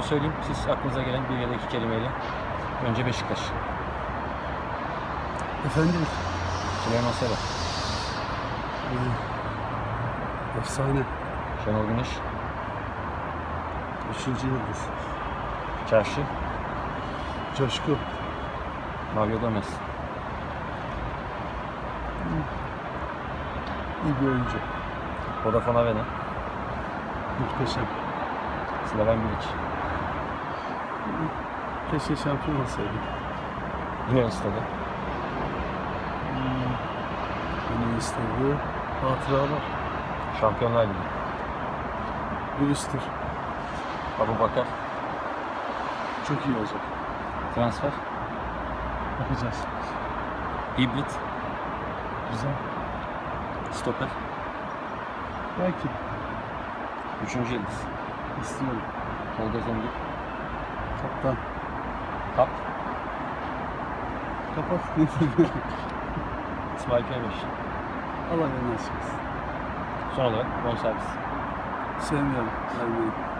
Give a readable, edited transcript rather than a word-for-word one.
söyleyeyim. Siz aklınıza gelen bir ya da iki kelimeyle. Önce Beşiktaş. Efendim? Süleyman Seba. Efsane. Şenol Güneş. 3. yıldız. Çarşı. Coşku. Mario Gomez. İyi bir oyuncu. Vodafone Arena. Muhteşem. Slaven Bilic. Keşke şampiyon olsaydı. Yine stadı. Yine istediği hatıralar. Şampiyonlar Ligi. Virüstür. Abubakar. Çok iyi olacak. Transfer. Bakacağız. Hibrit. Güzel. Stoper. Belki. 3. yıldız. İstiyorum. Tolga Zengin. Kaptan. Kap. Kapat. İsmail Peybeş. Allah yolunu açık etsin. Son olarak bonservis. Sevmiyorum. Vermeyin.